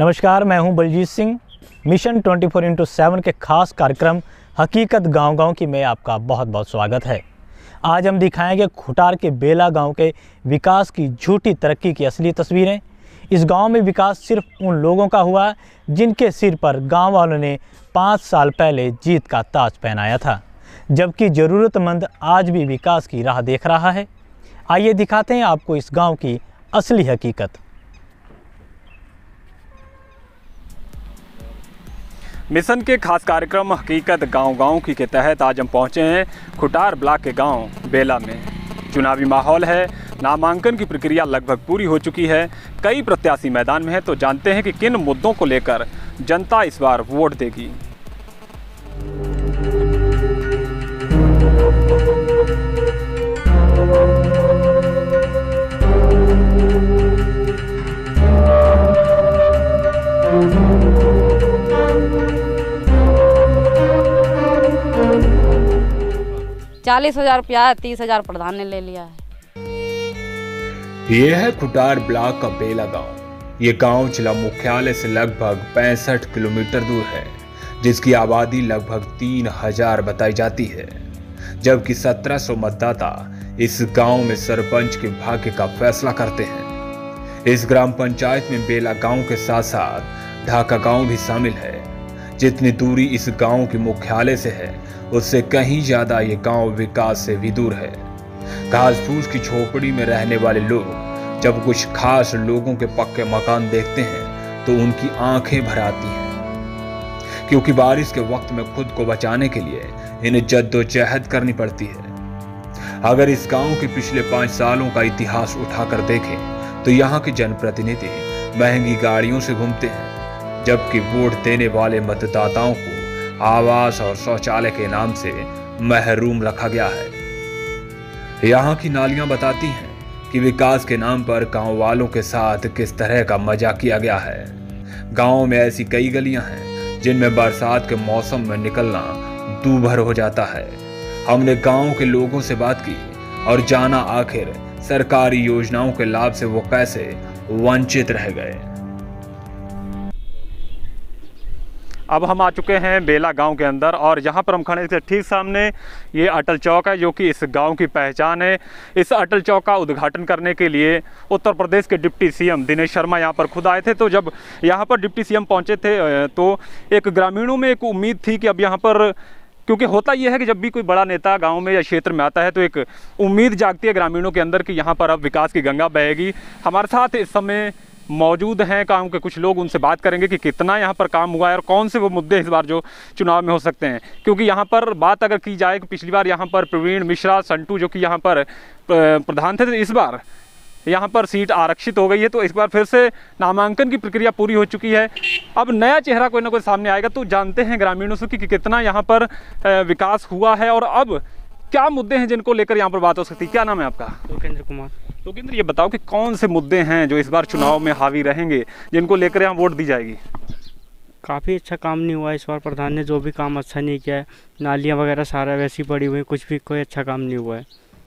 नमस्कार, मैं हूं बलजीत सिंह। मिशन 24x7 के खास कार्यक्रम हकीकत गांव-गांव की में आपका बहुत बहुत स्वागत है। आज हम दिखाएंगे खुटार के बेला गांव के विकास की झूठी तरक्की की असली तस्वीरें। इस गांव में विकास सिर्फ उन लोगों का हुआ जिनके सिर पर गांव वालों ने 5 साल पहले जीत का ताज पहनाया था, जबकि ज़रूरतमंद आज भी विकास की राह देख रहा है। आइए दिखाते हैं आपको इस गांव की असली हकीकत। मिशन के खास कार्यक्रम हकीकत गांव-गांव की के तहत आज हम पहुंचे हैं खुटार ब्लॉक के गांव बेला में। चुनावी माहौल है, नामांकन की प्रक्रिया लगभग पूरी हो चुकी है, कई प्रत्याशी मैदान में हैं। तो जानते हैं कि किन मुद्दों को लेकर जनता इस बार वोट देगी। ₹40,000 30,000 प्रधान ने ले लिया है। ये है खुटार ब्लॉक का बेला गांव। ये गांव जिला मुख्यालय से लगभग 65 किलोमीटर दूर है, जिसकी आबादी लगभग 3,000 बताई जाती है, जबकि 1700 मतदाता इस गांव में सरपंच के भाग्य का फैसला करते हैं। इस ग्राम पंचायत में बेला गांव के साथ साथ ढाका गांव भी शामिल है। जितनी दूरी इस गांव के मुख्यालय से है, उससे कहीं ज्यादा ये गांव विकास से भी दूर है। घास फूस की झोपड़ी में रहने वाले लोग जब कुछ खास लोगों के पक्के मकान देखते हैं तो उनकी आंखें भर आती हैं, क्योंकि बारिश के वक्त में खुद को बचाने के लिए इन्हें जद्दोजहद करनी पड़ती है। अगर इस गांव के पिछले 5 सालों का इतिहास उठाकर देखें तो यहाँ के जनप्रतिनिधि महंगी गाड़ियों से घूमते हैं, जबकि वोट देने वाले मतदाताओं को आवास और शौचालय के नाम से महरूम रखा गया है। यहाँ की नालियां बताती हैं कि विकास के नाम पर गांव वालों के साथ किस तरह का मजाक किया गया है। गांव में ऐसी कई गलियां हैं जिनमें बरसात के मौसम में निकलना दूभर हो जाता है। हमने गांव के लोगों से बात की और जाना आखिर सरकारी योजनाओं के लाभ से वो कैसे वंचित रह गए। अब हम आ चुके हैं बेला गांव के अंदर और यहाँ पर हम खड़े हैं ठीक सामने ये अटल चौक है, जो कि इस गांव की पहचान है। इस अटल चौक का उद्घाटन करने के लिए उत्तर प्रदेश के डिप्टी सीएम दिनेश शर्मा यहाँ पर खुद आए थे। तो जब यहाँ पर डिप्टी सीएम पहुँचे थे तो एक ग्रामीणों में एक उम्मीद थी कि अब यहाँ पर, क्योंकि होता यह है कि जब भी कोई बड़ा नेता गांव में या क्षेत्र में आता है तो एक उम्मीद जागती है ग्रामीणों के अंदर कि यहाँ पर अब विकास की गंगा बहेगी। हमारे साथ इस समय मौजूद हैं गांव के कुछ लोग, उनसे बात करेंगे कि कितना यहाँ पर काम हुआ है और कौन से वो मुद्दे इस बार जो चुनाव में हो सकते हैं। क्योंकि यहाँ पर बात अगर की जाए कि पिछली बार यहाँ पर प्रवीण मिश्रा संटू जो कि यहाँ पर प्रधान थे, तो इस बार यहाँ पर सीट आरक्षित हो गई है। तो इस बार फिर से नामांकन की प्रक्रिया पूरी हो चुकी है। अब नया चेहरा कोई ना कोई सामने आएगा। तो जानते हैं ग्रामीणों से कि कितना यहाँ पर विकास हुआ है और अब क्या मुद्दे हैं जिनको लेकर यहाँ पर बात हो सकती है। क्या नाम है आपका? लोकेंद्र कुमार। लोकेंद्र, ये बताओ कि कौन से मुद्दे हैं जो इस बार चुनाव में हावी रहेंगे, जिनको लेकर यहाँ वोट दी जाएगी? काफ़ी अच्छा काम नहीं हुआ इस बार। प्रधान ने जो भी काम अच्छा नहीं किया है, नालियाँ वगैरह सारा वैसी पड़ी हुई, कुछ भी कोई अच्छा काम नहीं हुआ है।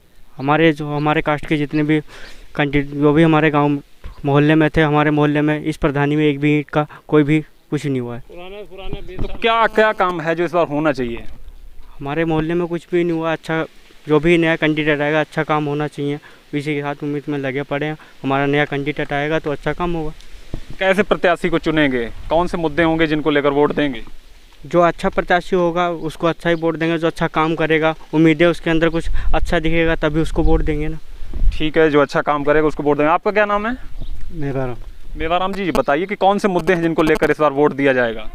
हमारे कास्ट के जितने भी जो भी हमारे गाँव मोहल्ले में थे, हमारे मोहल्ले में इस प्रधानी में एक भी ईंट का कोई भी कुछ नहीं हुआ है। तो क्या क्या काम है जो इस बार होना चाहिए? हमारे मोहल्ले में कुछ भी नहीं हुआ। अच्छा, जो भी नया कैंडिडेट आएगा अच्छा काम होना चाहिए, इसी के साथ उम्मीद में लगे पड़े हैं। हमारा नया कैंडिडेट आएगा तो अच्छा काम होगा। कैसे प्रत्याशी को चुनेंगे? कौन से मुद्दे होंगे जिनको लेकर वोट देंगे? जो अच्छा प्रत्याशी होगा उसको अच्छा ही वोट देंगे। जो अच्छा काम करेगा, उम्मीद है उसके अंदर कुछ अच्छा दिखेगा, तभी उसको वोट देंगे ना। ठीक है, जो अच्छा काम करेगा उसको वोट देंगे। आपका क्या नाम है? मेवाराम। मेवाराम जी, बताइए कि कौन से मुद्दे हैं जिनको लेकर इस बार वोट दिया जाएगा?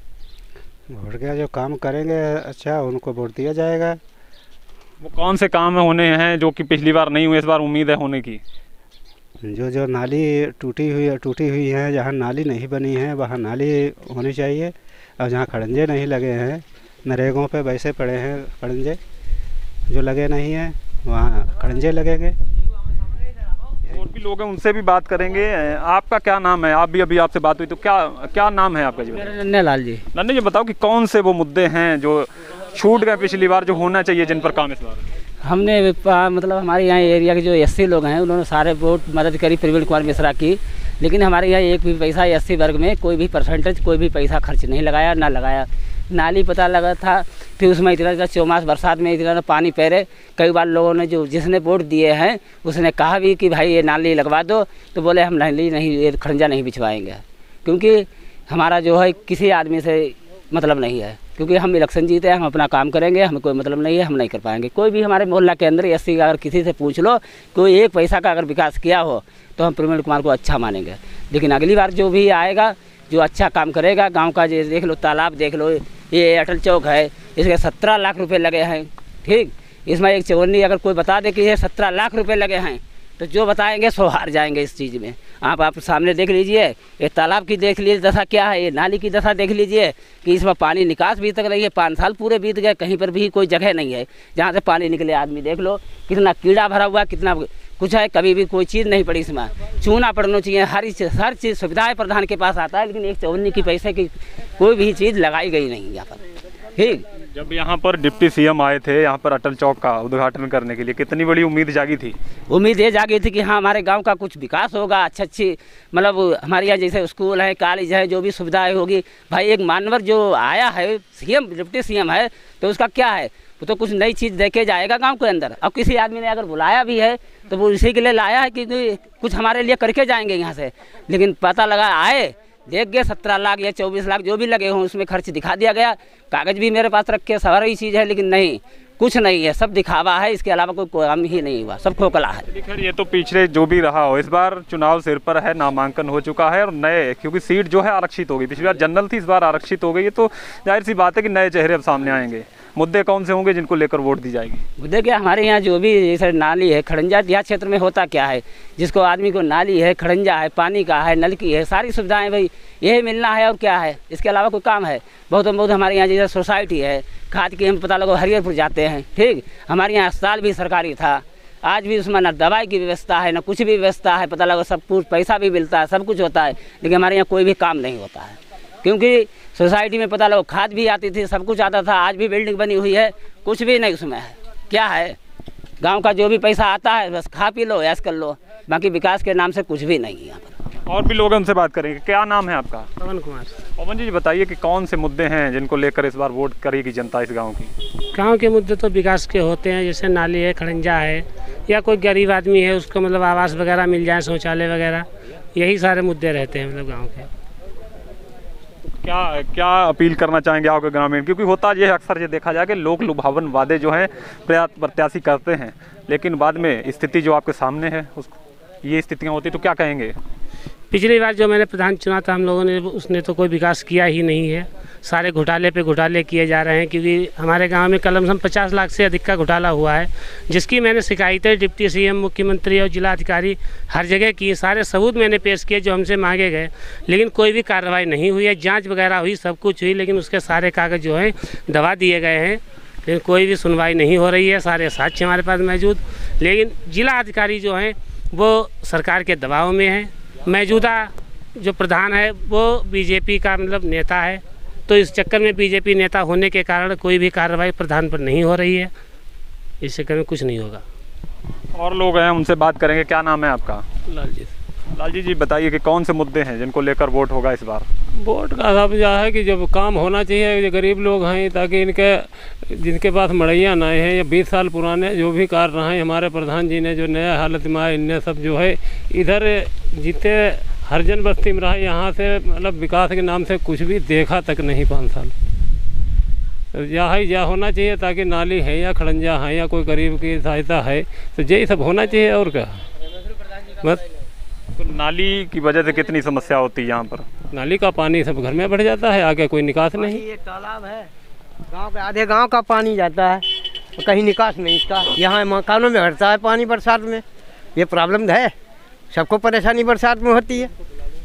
वोट क्या, जो काम करेंगे अच्छा उनको वोट दिया जाएगा। वो कौन से काम होने हैं जो कि पिछली बार नहीं हुए, इस बार उम्मीद है होने की? जो नाली टूटी हुई है, जहाँ नाली नहीं बनी है वहाँ नाली होनी चाहिए। और जहाँ खड़ंजे नहीं लगे हैं, नरेगों पे वैसे पड़े हैं खड़ंजे, जो लगे नहीं हैं वहाँ खड़ंजे लगेंगे। और भी लोग हैं, उनसे भी बात करेंगे। आपका क्या नाम है? आप भी अभी आपसे बात हुई, तो क्या नाम है आपका जी? नन्हे लाल जी। नन्हे जी, बताओ कि कौन से वो मुद्दे हैं जो छूट गए पिछली बार, जो होना चाहिए, जिन पर काम इस बार? हमने मतलब हमारे यहाँ एरिया के जो एससी लोग हैं उन्होंने सारे वोट मदद करी प्रवीण कुमार मिश्रा की, लेकिन हमारे यहाँ एक भी पैसा एससी वर्ग में कोई भी परसेंटेज कोई भी पैसा खर्च नहीं लगाया ना लगाया। नाली पता लगा था, फिर उसमें इतना चौमास बरसात में इतना पानी पैरे। कई बार लोगों ने जो जिसने वोट दिए हैं उसने कहा भी कि भाई ये नाली लगवा दो, तो बोले हम नाली नहीं, ये खड़ंजा नहीं बिछवाएंगे, क्योंकि हमारा जो है किसी आदमी से मतलब नहीं है, क्योंकि हम इलेक्शन जीते हैं, हम अपना काम करेंगे, हमें कोई मतलब नहीं है, हम नहीं कर पाएंगे। कोई भी हमारे मोहल्ला के अंदर एससी का अगर किसी से पूछ लो, कोई एक पैसा का अगर विकास किया हो तो हम प्रवीण कुमार को अच्छा मानेंगे। लेकिन अगली बार जो भी आएगा, जो अच्छा काम करेगा, गांव का जो देख लो, तालाब देख लो, ये अटल चौक है, इसके 17 लाख रुपए लगे हैं। ठीक, इसमें एक चवन्नी अगर कोई बता दे कि ये 17 लाख रुपए लगे हैं, तो जो बताएंगे सो हार जाएंगे इस चीज़ में। आप सामने देख लीजिए, ये तालाब की देख लीजिए दशा क्या है, ये नाली की दशा देख लीजिए कि इसमें पानी निकास भी तक नहीं है। 5 साल पूरे बीत गए, कहीं पर भी कोई जगह नहीं है जहाँ से पानी निकले। आदमी देख लो कितना कीड़ा भरा हुआ, कितना कुछ है, कभी भी कोई चीज़ नहीं पड़ी इसमें। चूना पड़ना चाहिए, हर चीज़ सुविधाएं प्रधान के पास आता है, लेकिन एक चवन्नी की पैसे की कोई भी चीज़ लगाई गई नहीं यहाँ पर। ठीक, जब यहाँ पर डिप्टी सीएम आए थे यहाँ पर अटल चौक का उद्घाटन करने के लिए, कितनी बड़ी उम्मीद जागी थी? उम्मीद ये जागी थी कि हाँ हमारे गांव का कुछ विकास होगा, अच्छी मतलब हमारे यहाँ जैसे स्कूल है, कॉलेज है, जो भी सुविधाएं होगी। भाई एक मानवर जो आया है, सीएम डिप्टी सीएम है, तो उसका क्या है, वो तो कुछ नई चीज़ देके जाएगा गांव के अंदर। अब किसी आदमी ने अगर बुलाया भी है तो वो इसी के लिए लाया है कि कुछ हमारे लिए करके जाएंगे यहाँ से। लेकिन पता लगा आए, देख गए 17 लाख या 24 लाख जो भी लगे हों उसमें खर्च दिखा दिया गया। कागज़ भी मेरे पास रखे, सारी चीज़ है, लेकिन नहीं, कुछ नहीं है, सब दिखावा है, इसके अलावा कोई काम ही नहीं हुआ, सब खोखला है। खैर ये तो पिछले जो भी रहा हो, इस बार चुनाव सिर पर है, नामांकन हो चुका है और नए, क्योंकि सीट जो है आरक्षित हो गई, पिछली बार जनरल थी, इस बार आरक्षित हो गई है, तो जाहिर सी बात है कि नए चेहरे अब सामने आएंगे। मुद्दे कौन से होंगे जिनको लेकर वोट दी जाएगी? मुद्दे क्या, हमारे यहाँ जो भी जैसे नाली है, खड़ंजा देहात क्षेत्र में होता क्या है, जिसको आदमी को नाली है, खड़ंजा है, पानी का है, नल की है, सारी सुविधाएं भाई यही मिलना है और क्या है, इसके अलावा कोई काम है? बहुत हमारे यहाँ जैसे सोसाइटी है, खाद की हम पता लगो हरिहरपुर जाते हैं। ठीक, हमारे यहाँ अस्पताल भी सरकारी था, आज भी उसमें ना दवाई की व्यवस्था है, ना कुछ भी व्यवस्था है, पता लगो सब कुछ पैसा भी मिलता है, सब कुछ होता है, लेकिन हमारे यहाँ कोई भी काम नहीं होता है। क्योंकि सोसाइटी में पता लगो खाद भी आती थी, सब कुछ आता था, आज भी बिल्डिंग बनी हुई है, कुछ भी नहीं उसमें है। क्या है, गांव का जो भी पैसा आता है बस खा पी लो, ऐश कर लो, बाकी विकास के नाम से कुछ भी नहीं है यहाँ पर। और भी लोग उनसे बात करेंगे। क्या नाम है आपका? पवन कुमार। पवन जी बताइए कि कौन से मुद्दे हैं जिनको लेकर इस बार वोट करेगी जनता इस गाँव की? गांव के मुद्दे तो विकास के होते हैं, जैसे नाली है, खड़ंजा है, या कोई गरीब आदमी है उसको मतलब आवास वगैरह मिल जाए, शौचालय वगैरह, यही सारे मुद्दे रहते हैं मतलब गाँव के। क्या क्या अपील करना चाहेंगे आपके ग्रामीण? क्योंकि होता ये अक्सर ये देखा जाए कि लोग लुभावन वादे जो हैं प्रत्याशी करते हैं, लेकिन बाद में स्थिति जो आपके सामने है उसको ये स्थितियाँ होती तो क्या कहेंगे? पिछली बार जो मैंने प्रधान चुना था हम लोगों ने, उसने तो कोई विकास किया ही नहीं है, सारे घोटाले पे घोटाले किए जा रहे हैं। क्योंकि हमारे गांव में कलमसम 50 लाख से अधिक का घोटाला हुआ है, जिसकी मैंने शिकायतें डिप्टी सीएम, मुख्यमंत्री और जिला अधिकारी हर जगह की, सारे सबूत मैंने पेश किए जो हमसे मांगे गए, लेकिन कोई भी कार्रवाई नहीं हुई है। जाँच वगैरह हुई, सब कुछ हुई, लेकिन उसके सारे कागज़ जो हैं दबा दिए गए हैं, लेकिन कोई भी सुनवाई नहीं हो रही है। सारे साक्ष्य हमारे पास मौजूद, लेकिन जिला अधिकारी जो हैं वो सरकार के दबाव में है। मौजूदा जो प्रधान है वो बीजेपी का मतलब नेता है, तो इस चक्कर में बीजेपी नेता होने के कारण कोई भी कार्रवाई प्रधान पर नहीं हो रही है, इस चक्कर में कुछ नहीं होगा। और लोग हैं उनसे बात करेंगे। क्या नाम है आपका? लालजी जी बताइए कि कौन से मुद्दे हैं जिनको लेकर वोट होगा इस बार? वोट का सब यह है कि जब काम होना चाहिए, जो गरीब लोग हैं, ताकि जिनके पास मड़ैया नहीं है या 20 साल पुराने जो भी कार्य रहे हैं हमारे प्रधान जी ने, जो नया हालत में आए, इनने सब जो है इधर जितने हरजन बस्ती में रहे, यहाँ से मतलब विकास के नाम से कुछ भी देखा तक नहीं 5 साल। तो यह होना चाहिए, ताकि नाली है या खड़ंजा है या कोई गरीब की सहायता है, तो यही सब होना चाहिए। और क्या बस। तो नाली की वजह से कितनी समस्या होती है यहाँ पर? नाली का पानी सब घर में बढ़ जाता है, आगे कोई निकास नहीं। एक तालाब है, गांव के आधे गांव का पानी जाता है, कहीं निकास नहीं इसका। यहाँ मकानों में भरता है पानी बरसात में, ये प्रॉब्लम है, सबको परेशानी बरसात में होती है।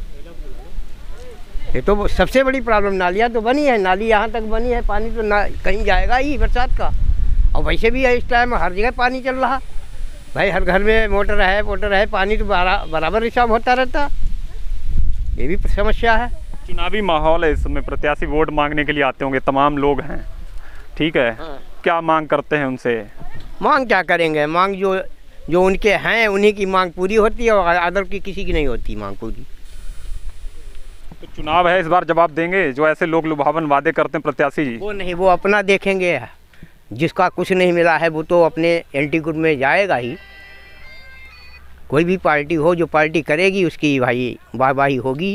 ये तो सबसे बड़ी प्रॉब्लम, नालियाँ तो बनी है, नाली यहाँ तक बनी है, पानी तो ना कहीं जाएगा ही बरसात का। और वैसे भी है इस टाइम हर जगह पानी चल रहा भाई, हर घर में मोटर है, पानी तो बराबर हिसाब होता रहता, ये भी समस्या है। चुनावी माहौल है, इसमें प्रत्याशी वोट मांगने के लिए आते होंगे, तमाम लोग हैं, ठीक है। हाँ। क्या मांग करते हैं उनसे? मांग क्या करेंगे, मांग जो उनके हैं उन्हीं की मांग पूरी होती है, और अदर की किसी की नहीं होती मांग पूरी। तो चुनाव है, इस बार जवाब देंगे जो ऐसे लोग लुभावन वादे करते हैं प्रत्याशी जी? वो नहीं, वो अपना देखेंगे। जिसका कुछ नहीं मिला है वो तो अपने एंटी ग्रुप में जाएगा ही। कोई भी पार्टी हो, जो पार्टी करेगी उसकी भाई वाहवाही होगी।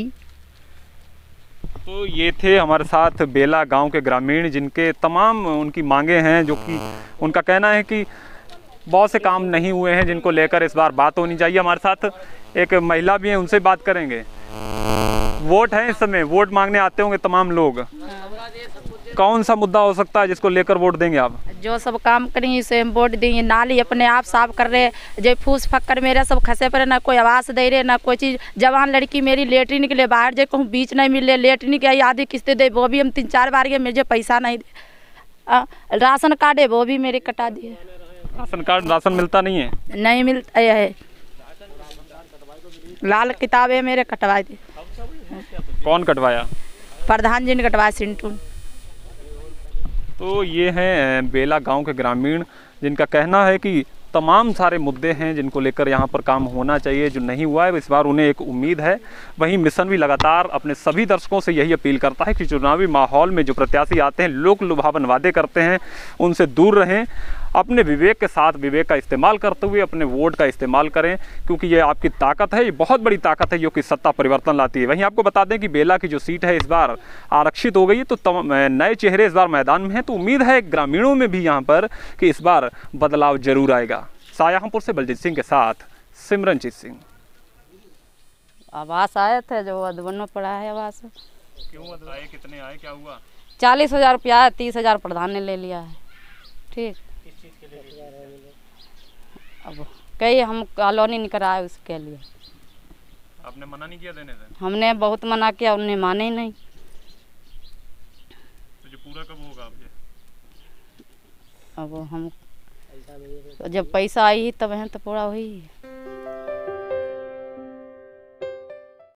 तो ये थे हमारे साथ बेला गांव के ग्रामीण, जिनके तमाम उनकी मांगे हैं, जो कि उनका कहना है कि बहुत से काम नहीं हुए हैं जिनको लेकर इस बार बात होनी चाहिए। हमारे साथ एक महिला भी है, उनसे बात करेंगे। वोट है इस समय, वोट मांगने आते होंगे तमाम लोग। कौन सा मुद्दा हो सकता है जिसको लेकर वोट देंगे आप? जो सब काम करेंगे उसे हम वोट देंगे। नाली अपने आप साफ कर रहे, जो फूस फक्कर मेरे सब खसे पड़े, ना कोई आवास दे रहे, ना कोई चीज़। जवान लड़की मेरी लेटरिन के लिए बाहर जाए, कहूँ बीच नहीं मिले, लेटरिन की आधी किस्तें दे, वो भी हम 3-4 बार गए, मुझे पैसा नहीं दे। राशन कार्ड है वो भी मेरे कटा दिए। राशन कार्ड, राशन मिलता नहीं है? नहीं मिलता है। लाल किताबें मेरे कटवा दी। कौन कटवाया? प्रधान जी ने कटवाया, सिंटू। तो ये हैं बेला गांव के ग्रामीण, जिनका कहना है कि तमाम सारे मुद्दे हैं जिनको लेकर यहाँ पर काम होना चाहिए, जो नहीं हुआ है। इस बार उन्हें एक उम्मीद है। वहीं मिशन भी लगातार अपने सभी दर्शकों से यही अपील करता है कि चुनावी माहौल में जो प्रत्याशी आते हैं, लोक लुभावन वादे करते हैं, उनसे दूर रहें। अपने विवेक के साथ विवेक का इस्तेमाल करते हुए अपने वोट का इस्तेमाल करें, क्योंकि ये आपकी ताकत है, ये बहुत बड़ी ताकत है जो कि सत्ता परिवर्तन लाती है। वहीं आपको बता दें कि बेला की जो सीट है इस बार आरक्षित हो गई है, तो नए चेहरे इस बार मैदान में हैं। तो उम्मीद है ग्रामीणों में भी यहाँ पर कि इस बार बदलाव जरूर आएगा। शाहजहांपुर से बलजीत सिंह के साथ सिमरनजीत सिंह। आवास आए थे, जो अधवन में पड़ा है आवास। क्यों आए? कितने आए? क्या हुआ? 40,000 रुपया है, 30,000 प्रधान ने ले लिया है। ठीक, अब कई हम कॉलोनी नहीं कराए उसके लिए। आपने मना नहीं किया देने से? हमने बहुत मना किया, उन्हें माने ही नहीं। तो जो पूरा कब होगा आप ये? अब हम जब पैसा आई तब है तो पूरा हुई।